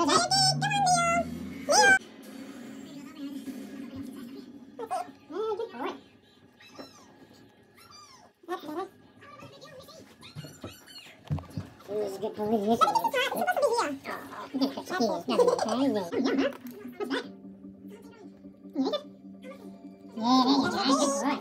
Who's a good boy? This is supposed to be here. Oh, you didn't fix the keys. Nothing to say. Yeah. What's that? You need it? Yeah, there you go. Good boy.